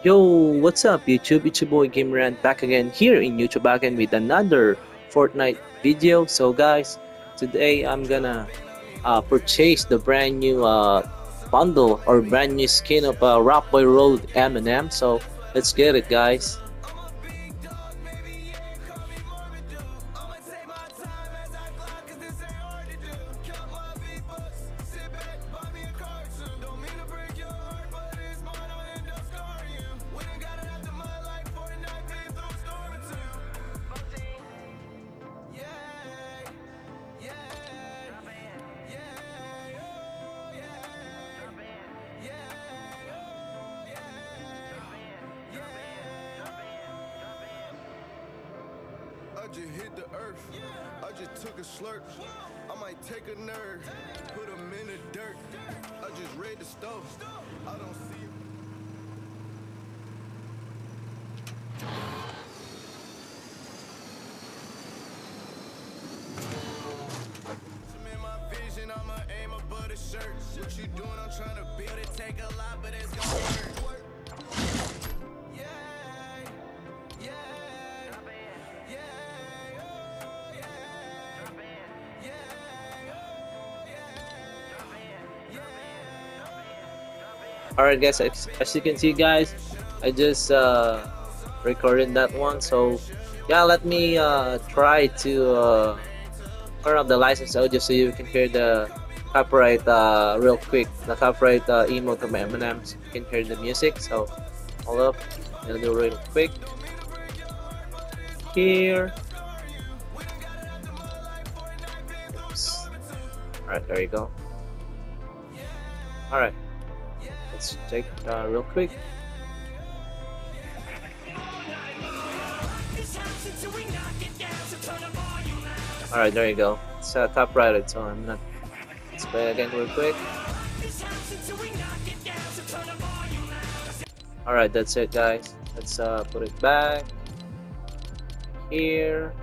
Yo, what's up YouTube? It's your boy GameRant back again here in YouTube again with another Fortnite video. So guys, today I'm gonna purchase the brand new bundle or brand new skin of Rock Boy Road Eminem. So let's get it guys. I just hit the earth. I just took a slurp. I might take a nerd, put him in the dirt. I just read the stove. I don't see it. I'm in my vision, I'ma aim above the shirt. What you doing? I'm trying to build it. Take a lot, but it's gonna work. Alright guys, as you can see guys, I just recorded that one. So yeah, let me try to turn off the license audio so you can hear the copyright real quick. The copyright emote of Eminem, so you can hear the music. So hold up, I'm gonna do real quick here. Oops. Alright, there you go. Alright, let's check real quick. Alright, there you go. It's copyrighted, so I'm not. Let's play again real quick. Alright, that's it guys. Let's put it back here.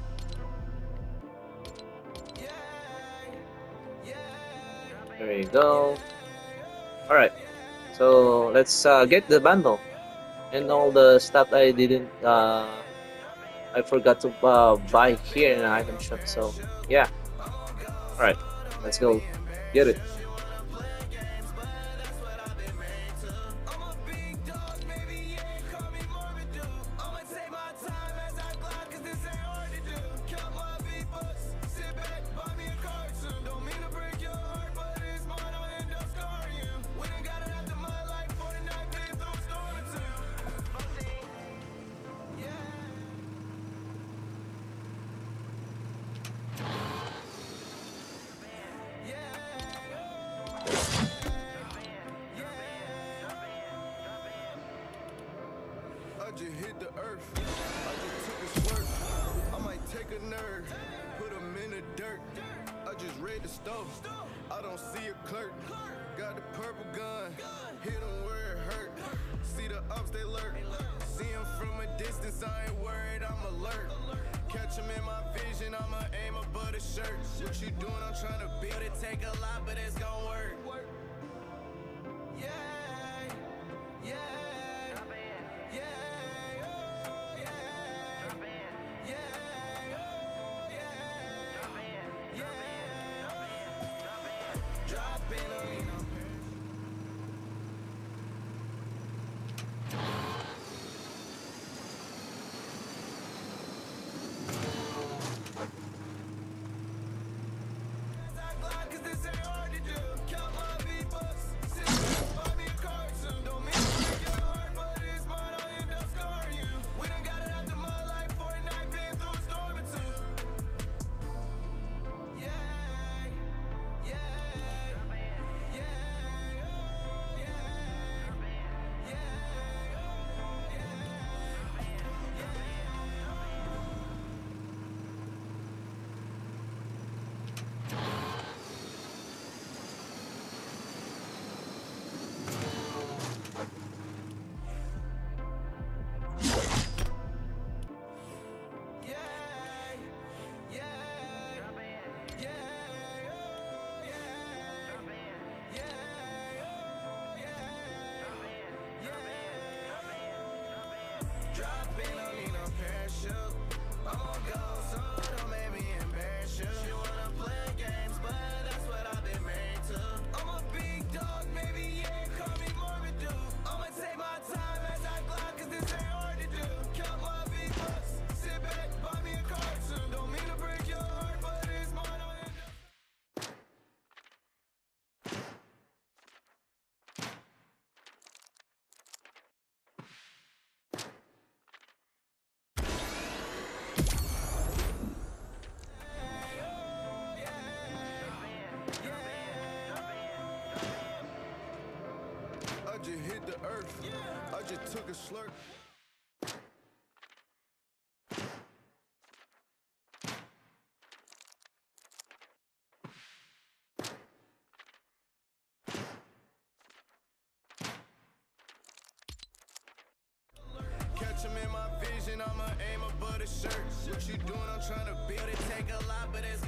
There you go. Alright, so let's get the bundle and all the stuff I didn't I forgot to buy here in an item shop. So yeah, alright, let's go get it. I just hit the earth. I just took a slurp. I might take a nerd, put him in the dirt. I just read the stove. I don't see a clerk. Got the purple gun. Hit him where it hurt. See the ups, they lurk. See him from a distance. I ain't worried, I'm alert. Catch him in my vision. I'ma aim above the shirt. What you doing? I'm trying to build it. Take a lot, but it's gonna work. Yeah. Yeah. shook. I'm on go, so don't make me embarrass you. You wanna play games, but that's what I've been married to. I'm a big dog, maybe, yeah, call me Morbid Dude. I'ma take my time as I glide, cause this ain't hard to do. Count my big bucks, sit back, buy me a car soon. Don't mean to break your heart, but it's more than I just hit the earth. I just took a slurp. Catch him in my vision, I'ma aim above the shirt. What you doing? I'm trying to build it. Take a lot, but it's